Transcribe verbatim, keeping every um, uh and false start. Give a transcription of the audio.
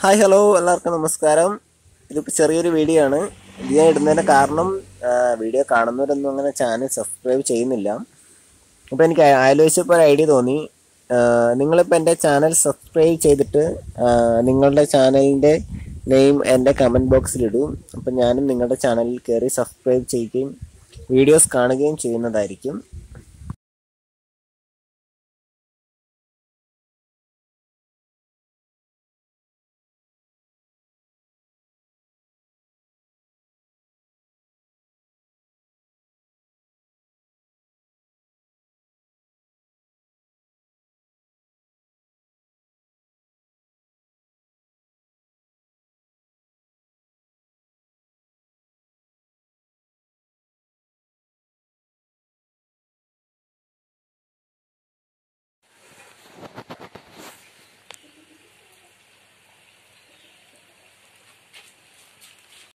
Hi hello എല്ലാവർക്കും നമസ്കാരം. ഇതിപ്പോൾ ചെറിയൊരു വീഡിയോ ആണ്. ഇത് ഞാൻ ഇടുന്നതിൻ്റെ കാരണം വീഡിയോ കാണുന്നവരൊന്നും അങ്ങനെ ചാനൽ സബ്സ്ക്രൈബ് ചെയ്യുന്നില്ല. അപ്പോൾ എനിക്ക് ആലോചിച്ചപ്പോൾ ഒരു ഐഡിയ തോന്നി. നിങ്ങളിപ്പോൾ എൻ്റെ ചാനൽ സബ്സ്ക്രൈബ് ചെയ്തിട്ട് നിങ്ങളുടെ ചാനലിൻ്റെ നെയിം എൻ്റെ കമൻറ്റ് ബോക്സിലിടും. അപ്പോൾ ഞാനും നിങ്ങളുടെ ചാനലിൽ കയറി സബ്സ്ക്രൈബ് ചെയ്യുകയും വീഡിയോസ് കാണുകയും ചെയ്യുന്നതായിരിക്കും.